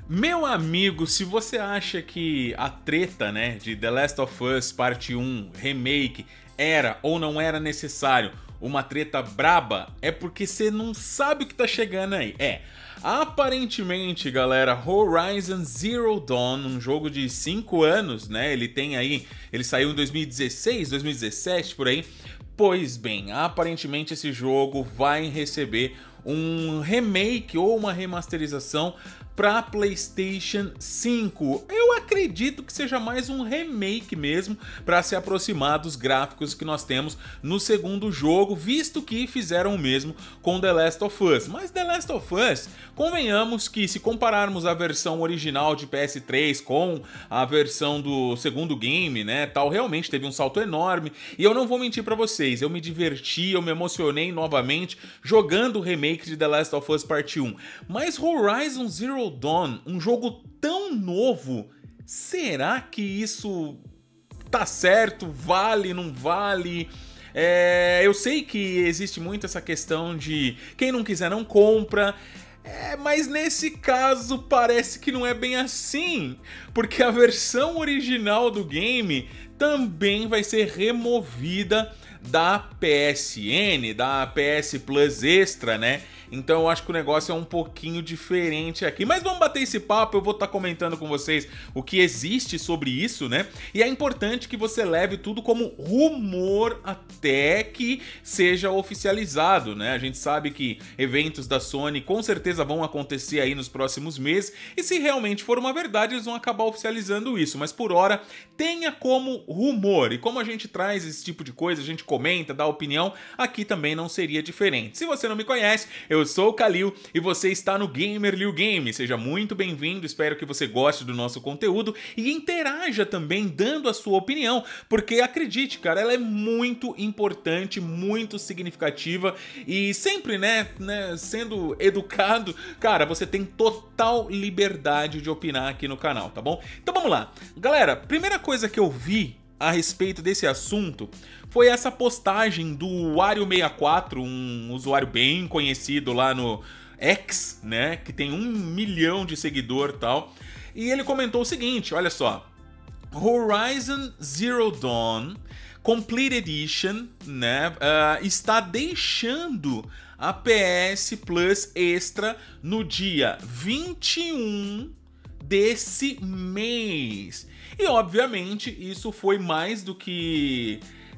Meu amigo, se você acha que a treta, né, de The Last of Us Parte 1 Remake era ou não era necessário uma treta braba, é porque você não sabe o que tá chegando aí. Aparentemente, galera, Horizon Zero Dawn, um jogo de 5 anos, né, ele saiu em 2016, 2017, por aí. Pois bem, aparentemente esse jogo vai receber um remake ou uma remasterização para PlayStation 5. Eu acredito que seja mais um remake mesmo, para se aproximar dos gráficos que nós temos no segundo jogo, visto que fizeram o mesmo com The Last of Us. Mas The Last of Us, convenhamos que se compararmos a versão original de PS3 com a versão do segundo game, né, tal, realmente teve um salto enorme. E eu não vou mentir para vocês, eu me diverti, eu me emocionei novamente jogando o remake de The Last of Us Part 1. Mas Horizon Zero Dawn, um jogo tão novo, será que isso tá certo? Vale, não vale? Eu sei que existe muito essa questão de quem não quiser não compra, mas nesse caso parece que não é bem assim, porque a versão original do game também vai ser removida da PSN, da PS Plus Extra, né? Então eu acho que o negócio é um pouquinho diferente aqui. Mas vamos bater esse papo, eu vou estar comentando com vocês o que existe sobre isso, né? E é importante que você leve tudo como rumor até que seja oficializado, né? A gente sabe que eventos da Sony com certeza vão acontecer aí nos próximos meses, e se realmente for uma verdade, eles vão acabar oficializando isso. Mas por hora, tenha como rumor. E como a gente traz esse tipo de coisa, a gente comenta, dá opinião, aqui também não seria diferente. Se você não me conhece, eu sou o Kalil e você está no Gamer Liu Game. Seja muito bem-vindo, espero que você goste do nosso conteúdo e interaja também dando a sua opinião, porque acredite, cara, ela é muito importante, muito significativa e sempre, né, sendo educado, cara, você tem total liberdade de opinar aqui no canal, tá bom? Então vamos lá. Galera, primeira coisa que eu vi a respeito desse assunto foi essa postagem do Wario64, um usuário bem conhecido lá no X, né, que tem 1 milhão de seguidor e tal, e ele comentou o seguinte, olha só: Horizon Zero Dawn Complete Edition, né, está deixando a PS Plus Extra no dia 21 desse mês. E obviamente isso foi mais do que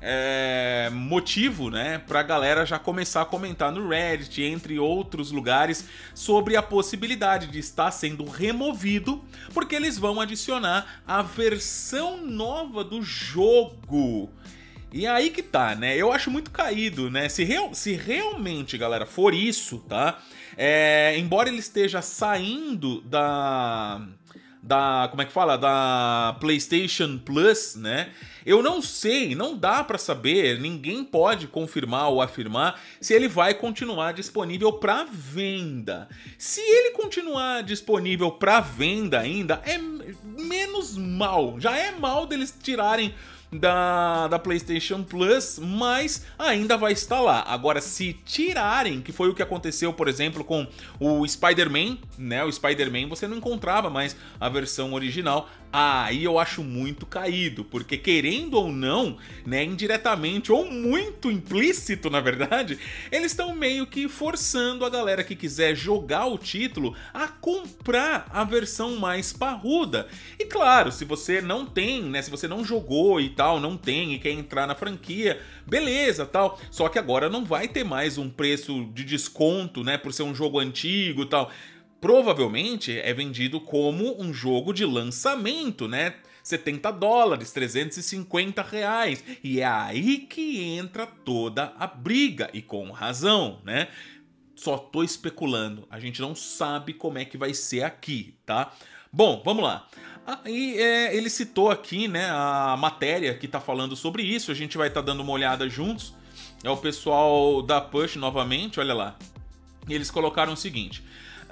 motivo, né, pra galera já começar a comentar no Reddit, entre outros lugares, sobre a possibilidade de estar sendo removido, porque eles vão adicionar a versão nova do jogo. E aí que tá, né? Eu acho muito caído, né? Se realmente, galera, for isso, tá? Embora ele esteja saindo como é que fala? Da PlayStation Plus, né? Eu não sei, não dá pra saber, ninguém pode confirmar ou afirmar se ele vai continuar disponível pra venda. Se ele continuar disponível pra venda ainda, é menos mal. Já é mal deles tirarem da PlayStation Plus, mas ainda vai estar lá. Agora, se tirarem, que foi o que aconteceu, por exemplo, com o Spider-Man, né? O Spider-Man você não encontrava mais a versão original. Aí eu acho muito caído, porque querendo ou não, né, indiretamente ou muito implícito, na verdade, eles estão meio que forçando a galera que quiser jogar o título a comprar a versão mais parruda. E claro, se você não tem, né, se você não jogou e tal, não tem e quer entrar na franquia, beleza, tal. Só que agora não vai ter mais um preço de desconto, né, por ser um jogo antigo e tal. Provavelmente é vendido como um jogo de lançamento, né? $70, R$350. E é aí que entra toda a briga, e com razão, né? Só tô especulando, a gente não sabe como é que vai ser aqui, tá? Bom, vamos lá. Aí ele citou aqui, né, a matéria que tá falando sobre isso, a gente vai estar dando uma olhada juntos. É o pessoal da Push novamente, olha lá. Eles colocaram o seguinte: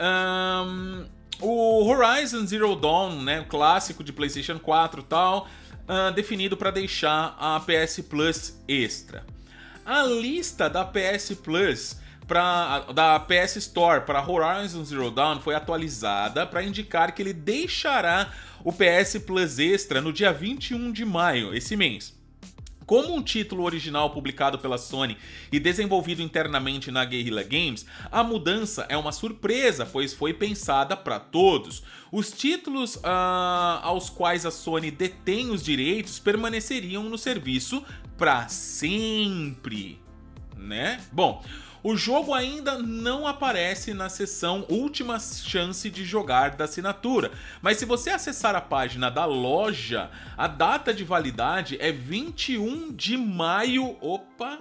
o Horizon Zero Dawn, né, o clássico de PlayStation 4 e tal, definido para deixar a PS Plus Extra. A lista da PS Plus da PS Store para Horizon Zero Dawn foi atualizada para indicar que ele deixará o PS Plus Extra no dia 21 de maio, esse mês. Como um título original publicado pela Sony e desenvolvido internamente na Guerrilla Games, a mudança é uma surpresa, pois foi pensada para todos. Os títulos aos quais a Sony detém os direitos permaneceriam no serviço para sempre, né? Bom, o jogo ainda não aparece na seção Última Chance de Jogar da assinatura, mas se você acessar a página da loja, a data de validade é 21 de maio. Opa!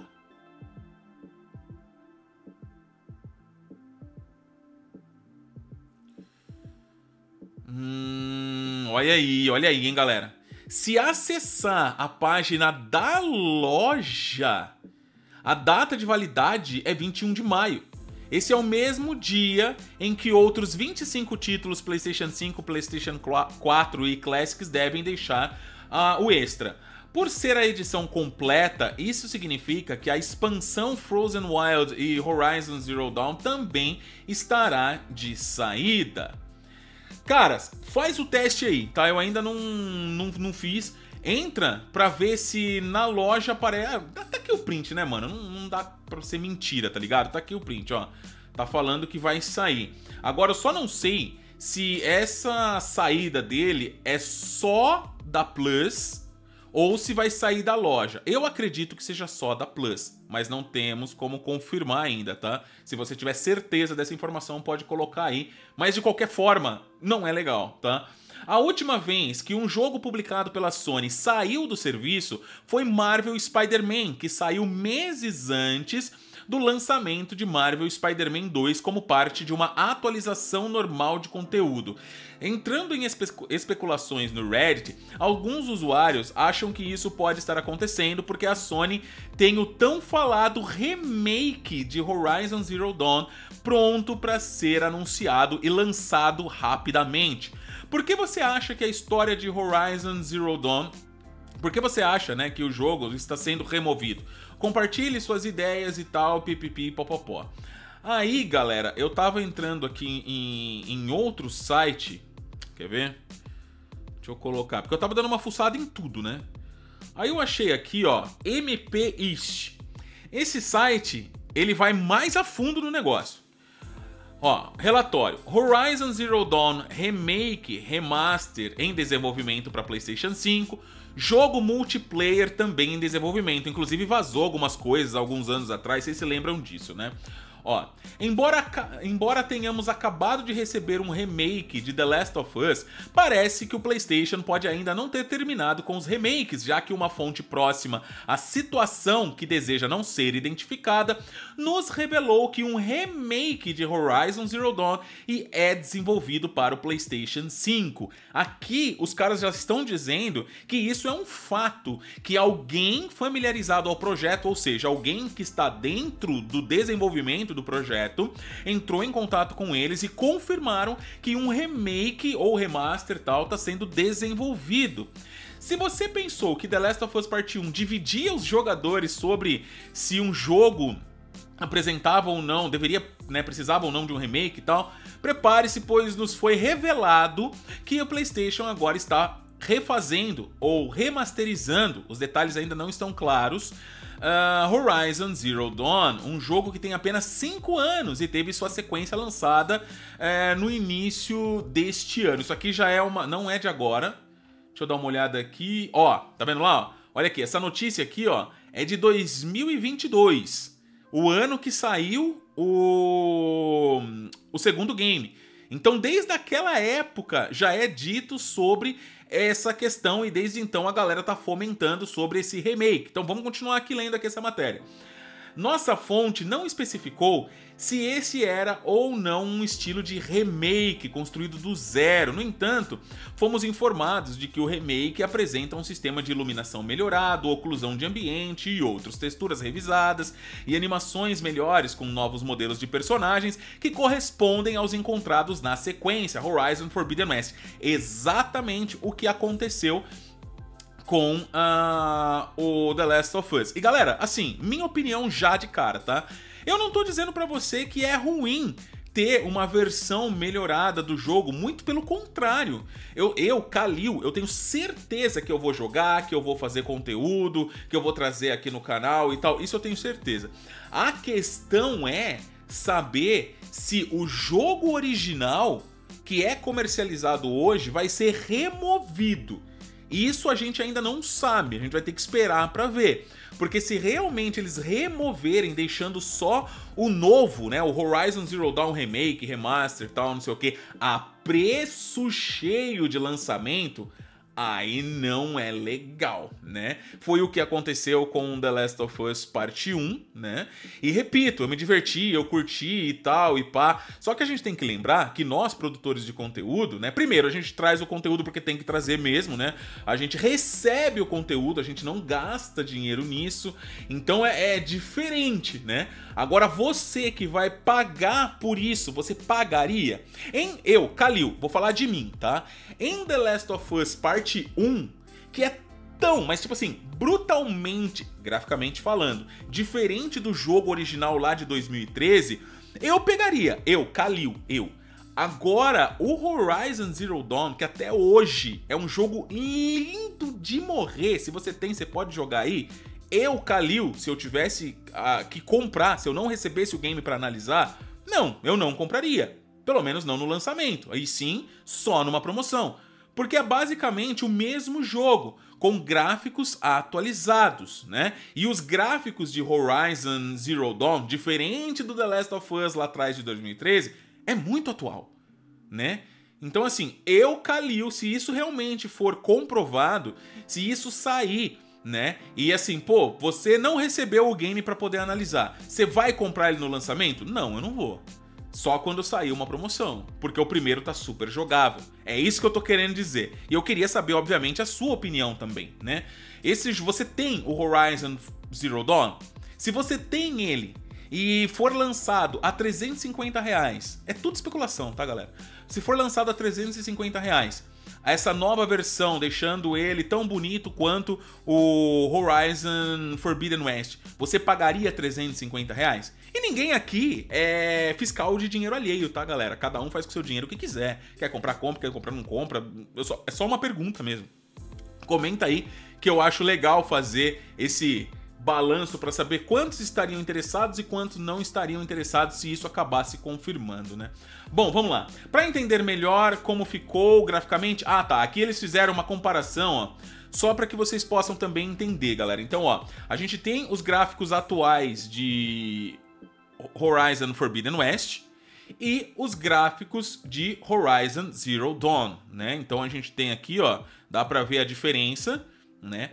Olha aí, hein, galera. Se acessar a página da loja, a data de validade é 21 de maio. Esse é o mesmo dia em que outros 25 títulos PlayStation 5, PlayStation 4 e Classics devem deixar o extra. Por ser a edição completa, isso significa que a expansão Frozen Wild e Horizon Zero Dawn também estará de saída. Caras, faz o teste aí, tá? Eu ainda não fiz. Entra pra ver se na loja aparece... Tá aqui o print, né, mano? Não dá pra ser mentira, tá ligado? Tá aqui o print, ó. Tá falando que vai sair. Agora, eu só não sei se essa saída dele é só da Plus ou se vai sair da loja. Eu acredito que seja só da Plus, mas não temos como confirmar ainda, tá? Se você tiver certeza dessa informação, pode colocar aí. Mas, de qualquer forma, não é legal, tá? A última vez que um jogo publicado pela Sony saiu do serviço foi Marvel Spider-Man, que saiu meses antes do lançamento de Marvel Spider-Man 2 como parte de uma atualização normal de conteúdo. Entrando em especulações no Reddit, alguns usuários acham que isso pode estar acontecendo porque a Sony tem o tão falado remake de Horizon Zero Dawn pronto para ser anunciado e lançado rapidamente. Por que você acha que a história de Horizon Zero Dawn... Por que você acha, né, que o jogo está sendo removido? Compartilhe suas ideias e tal, pipipi, popopó. Aí, galera, eu tava entrando aqui em outro site. Quer ver? Deixa eu colocar, porque eu tava dando uma fuçada em tudo, né? Aí eu achei aqui, ó, MP East. Esse site, ele vai mais a fundo no negócio. Ó, relatório. Horizon Zero Dawn Remake, Remaster em desenvolvimento para PlayStation 5. Jogo multiplayer também em desenvolvimento. Inclusive vazou algumas coisas alguns anos atrás, vocês se lembram disso, né? Ó, embora tenhamos acabado de receber um remake de The Last of Us, parece que o PlayStation pode ainda não ter terminado com os remakes, já que uma fonte próxima à situação que deseja não ser identificada nos revelou que um remake de Horizon Zero Dawn é desenvolvido para o PlayStation 5. Aqui, os caras já estão dizendo que isso é um fato, que alguém familiarizado ao projeto, ou seja, alguém que está dentro do desenvolvimento do projeto, entrou em contato com eles e confirmaram que um remake ou remaster tal está sendo desenvolvido. Se você pensou que The Last of Us Part 1 dividia os jogadores sobre se um jogo apresentava ou não, precisava ou não de um remake e tal, prepare-se, pois nos foi revelado que o PlayStation agora está refazendo ou remasterizando, os detalhes ainda não estão claros, Horizon Zero Dawn, um jogo que tem apenas 5 anos e teve sua sequência lançada no início deste ano. Isso aqui já é não é de agora. Deixa eu dar uma olhada aqui. Ó, tá vendo lá? Ó? Olha aqui, essa notícia aqui, ó, é de 2022. O ano que saiu o segundo game. Então, desde aquela época, já é dito sobre essa questão e desde então a galera tá fomentando sobre esse remake. Então vamos continuar aqui lendo aqui essa matéria. Nossa fonte não especificou se esse era ou não um estilo de remake construído do zero. No entanto, fomos informados de que o remake apresenta um sistema de iluminação melhorado, oclusão de ambiente e outras texturas revisadas e animações melhores com novos modelos de personagens que correspondem aos encontrados na sequência Horizon Forbidden West. Exatamente o que aconteceu com o The Last of Us. E galera, assim, minha opinião já de cara, tá? Eu não tô dizendo pra você que é ruim ter uma versão melhorada do jogo, muito pelo contrário. Kalil, eu tenho certeza que eu vou jogar, que eu vou fazer conteúdo, que eu vou trazer aqui no canal e tal, isso eu tenho certeza. A questão é saber se o jogo original que é comercializado hoje vai ser removido. E isso a gente ainda não sabe, a gente vai ter que esperar pra ver. Porque se realmente eles removerem, deixando só o novo, né, o Horizon Zero Dawn Remake, Remaster e tal, não sei o que, a preço cheio de lançamento, aí não é legal, né? Foi o que aconteceu com The Last of Us Parte 1, né? E repito, eu me diverti, eu curti e tal, e pá. Só que a gente tem que lembrar que nós, produtores de conteúdo, né? Primeiro, a gente traz o conteúdo porque tem que trazer mesmo, né? A gente recebe o conteúdo, a gente não gasta dinheiro nisso. Então é diferente, né? Agora você que vai pagar por isso, você pagaria? Kalil, vou falar de mim, tá? Em The Last of Us Parte 1, que é tão, mas tipo assim, brutalmente, graficamente falando, diferente do jogo original lá de 2013, eu pegaria, Kalil. Agora, o Horizon Zero Dawn, que até hoje é um jogo lindo de morrer, se você tem, você pode jogar aí. Kalil, se eu tivesse que comprar, se eu não recebesse o game pra analisar, não, eu não compraria. Pelo menos não no lançamento, aí sim, só numa promoção. Porque é basicamente o mesmo jogo, com gráficos atualizados, né? E os gráficos de Horizon Zero Dawn, diferente do The Last of Us lá atrás de 2013, é muito atual, né? Então assim, Kalil, se isso realmente for comprovado, se isso sair, né? E assim, pô, você não recebeu o game pra poder analisar, você vai comprar ele no lançamento? Não, eu não vou. Só quando sair uma promoção, porque o primeiro tá super jogável. É isso que eu tô querendo dizer. E eu queria saber, obviamente, a sua opinião também, né? Você tem o Horizon Zero Dawn? Se você tem ele e for lançado a R$350, é tudo especulação, tá, galera? Se for lançado a R$350, essa nova versão, deixando ele tão bonito quanto o Horizon Forbidden West, você pagaria R$350? E ninguém aqui é fiscal de dinheiro alheio, tá, galera? Cada um faz com o seu dinheiro o que quiser. Quer comprar, compra, quer comprar, não compra. É só uma pergunta mesmo. Comenta aí que eu acho legal fazer esse balanço para saber quantos estariam interessados e quantos não estariam interessados se isso acabasse confirmando, né? Bom, vamos lá. Para entender melhor como ficou graficamente... Ah, tá. Aqui eles fizeram uma comparação, ó, só para que vocês possam também entender, galera. Então, ó, a gente tem os gráficos atuais de Horizon Forbidden West e os gráficos de Horizon Zero Dawn, né? Então a gente tem aqui, ó, dá para ver a diferença, né?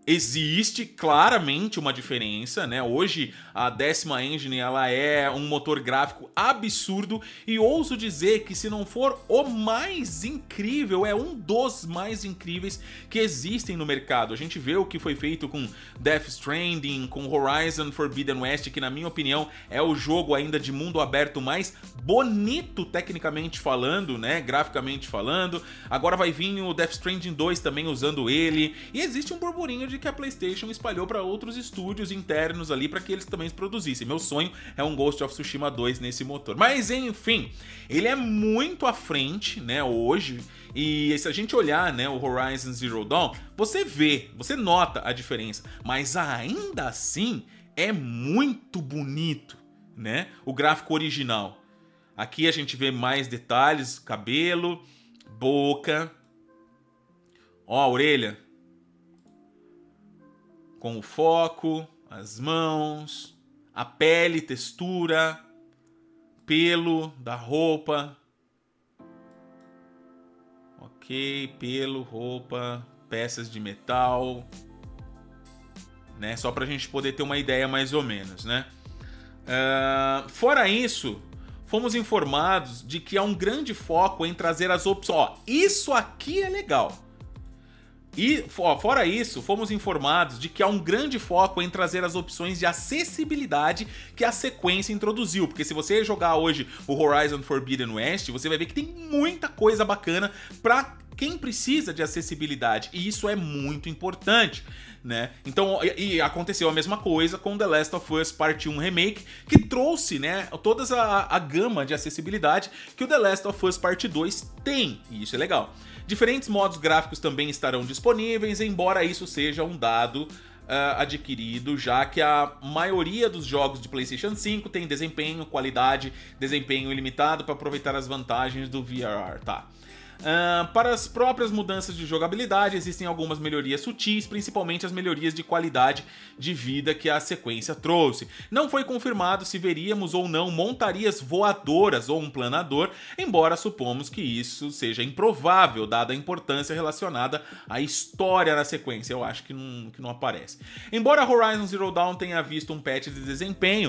Existe claramente uma diferença, né? Hoje a 10ª Engine ela é um motor gráfico absurdo e ouso dizer que se não for o mais incrível, é um dos mais incríveis que existem no mercado. A gente vê o que foi feito com Death Stranding, com Horizon Forbidden West, que na minha opinião é o jogo ainda de mundo aberto mais bonito tecnicamente falando, né? Graficamente falando. Agora vai vir o Death Stranding 2 também usando ele. E existe um burburinho de que a PlayStation espalhou para outros estúdios internos ali para que eles também produzissem. Meu sonho é um Ghost of Tsushima 2 nesse motor. Mas enfim, ele é muito à frente, né, hoje. E se a gente olhar, né, o Horizon Zero Dawn, você nota a diferença. Mas ainda assim, é muito bonito, né, o gráfico original. Aqui a gente vê mais detalhes, cabelo, boca, ó, a orelha com o foco, as mãos, a pele, textura, pelo da roupa. Ok, pelo, roupa, peças de metal, né? Só pra gente poder ter uma ideia mais ou menos, né? Fora isso, fomos informados de que há um grande foco em trazer as opções. Ó, isso aqui é legal. E, fora isso, fomos informados de que há um grande foco em trazer as opções de acessibilidade que a sequência introduziu. Porque se você jogar hoje o Horizon Forbidden West, você vai ver que tem muita coisa bacana pra quem precisa de acessibilidade, e isso é muito importante, né? Então, e aconteceu a mesma coisa com The Last of Us Part 1 Remake, que trouxe, né, toda a gama de acessibilidade que o The Last of Us Part 2 tem, e isso é legal. Diferentes modos gráficos também estarão disponíveis, embora isso seja um dado adquirido, já que a maioria dos jogos de PlayStation 5 tem desempenho, qualidade, desempenho ilimitado para aproveitar as vantagens do VR, tá? Para as próprias mudanças de jogabilidade, existem algumas melhorias sutis, principalmente as melhorias de qualidade de vida que a sequência trouxe. Não foi confirmado se veríamos ou não montarias voadoras ou um planador, embora supomos que isso seja improvável, dada a importância relacionada à história na sequência. Eu acho que não aparece. Embora Horizon Zero Dawn tenha visto um patch de desempenho,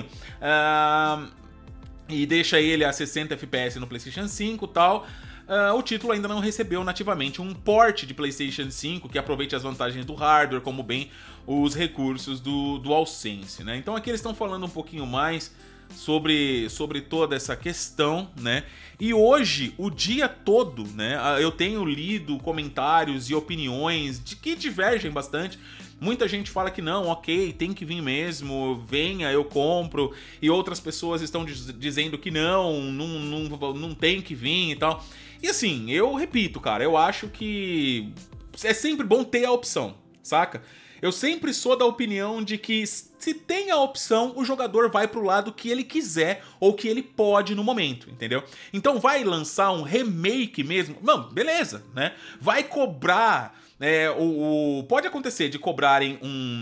e deixa ele a 60 FPS no PlayStation 5 e tal, o título ainda não recebeu nativamente um port de PlayStation 5 que aproveite as vantagens do hardware, como bem os recursos do DualSense, né? Então aqui eles estão falando um pouquinho mais sobre toda essa questão, né? E hoje, o dia todo, né, eu tenho lido comentários e opiniões que divergem bastante. Muita gente fala que não, ok, tem que vir mesmo, venha, eu compro. E outras pessoas estão dizendo que não tem que vir e tal. E assim, eu repito, cara, eu acho que é sempre bom ter a opção, saca? Eu sempre sou da opinião de que se tem a opção, o jogador vai pro lado que ele quiser ou que ele pode no momento, entendeu? Então vai lançar um remake mesmo, não, beleza, né? Vai cobrar, pode acontecer de cobrarem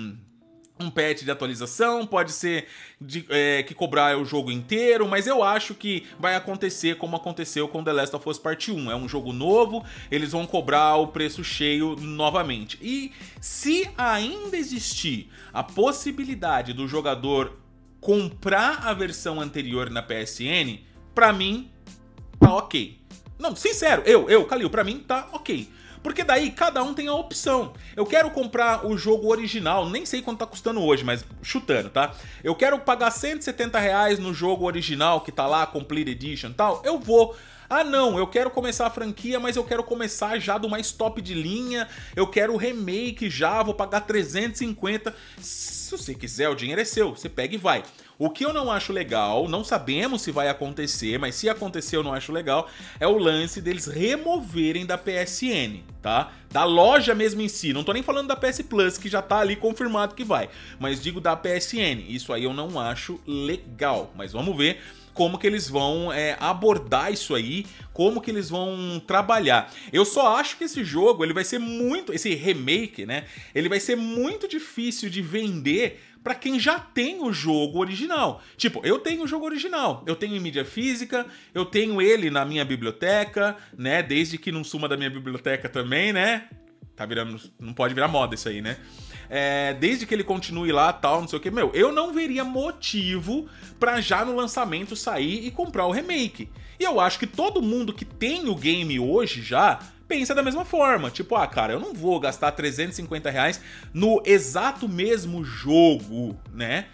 um patch de atualização, pode ser que cobrar o jogo inteiro, mas eu acho que vai acontecer como aconteceu com The Last of Us Part 1. É um jogo novo, eles vão cobrar o preço cheio novamente. E se ainda existir a possibilidade do jogador comprar a versão anterior na PSN, pra mim, tá ok. Não, sincero, Kalil, pra mim tá ok. Porque daí cada um tem a opção. Eu quero comprar o jogo original, nem sei quanto tá custando hoje, mas chutando, tá? Eu quero pagar R$170 no jogo original que tá lá, Complete Edition e tal, eu vou. Ah não, eu quero começar a franquia, mas eu quero começar já do mais top de linha, eu quero o remake já, vou pagar 350. Se você quiser, o dinheiro é seu, você pega e vai. O que eu não acho legal, não sabemos se vai acontecer, mas se acontecer eu não acho legal, é o lance deles removerem da PSN, tá? Da loja mesmo em si, não tô nem falando da PS Plus, que já tá ali confirmado que vai, mas digo da PSN, isso aí eu não acho legal, mas vamos ver como que eles vão abordar isso aí, como que eles vão trabalhar. Eu só acho que esse jogo, ele vai ser muito, esse remake, né, ele vai ser muito difícil de vender pra quem já tem o jogo original. Tipo, eu tenho o jogo original, eu tenho em mídia física, eu tenho ele na minha biblioteca, né, desde que não suma da minha biblioteca também, né, tá virando, não pode virar moda isso aí, né. Desde que ele continue lá, tal, não sei o que, eu não veria motivo pra já no lançamento sair e comprar o remake. E eu acho que todo mundo que tem o game hoje já pensa da mesma forma, tipo, cara, eu não vou gastar R$350 no exato mesmo jogo, né?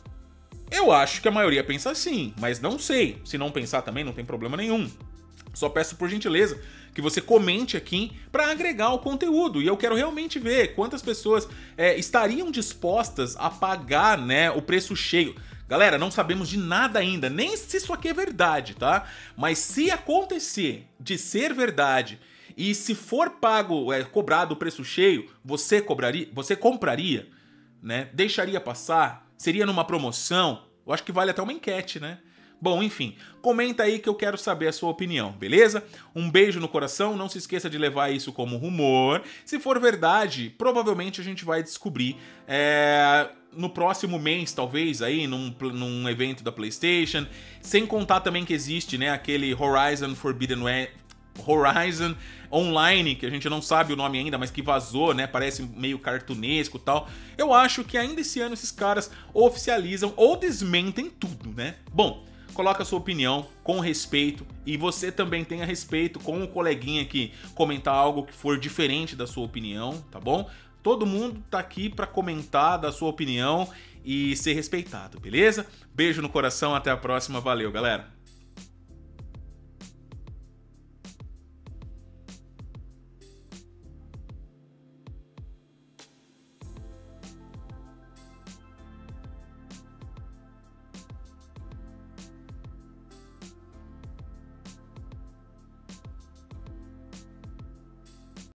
Eu acho que a maioria pensa assim, mas não sei. Se não pensar também, não tem problema nenhum. Só peço por gentileza que você comente aqui para agregar o conteúdo. E eu quero realmente ver quantas pessoas estariam dispostas a pagar, né, o preço cheio. Galera, não sabemos de nada ainda, nem se isso aqui é verdade, tá? Mas se acontecer de ser verdade e se for pago, cobrado o preço cheio, você compraria, né? Deixaria passar? Seria numa promoção? Eu acho que vale até uma enquete, né? Bom, enfim, comenta aí que eu quero saber a sua opinião, beleza? Um beijo no coração, não se esqueça de levar isso como rumor. Se for verdade, provavelmente a gente vai descobrir no próximo mês, talvez, aí, num evento da PlayStation. Sem contar também que existe, né, aquele Horizon Horizon Online, que a gente não sabe o nome ainda, mas que vazou, né? Parece meio cartunesco e tal. Eu acho que ainda esse ano esses caras oficializam ou desmentem tudo, né? Bom, coloca a sua opinião com respeito e você também tenha respeito com o coleguinha que comentar algo que for diferente da sua opinião, tá bom? Todo mundo tá aqui pra comentar da sua opinião e ser respeitado, beleza? Beijo no coração, até a próxima, valeu, galera!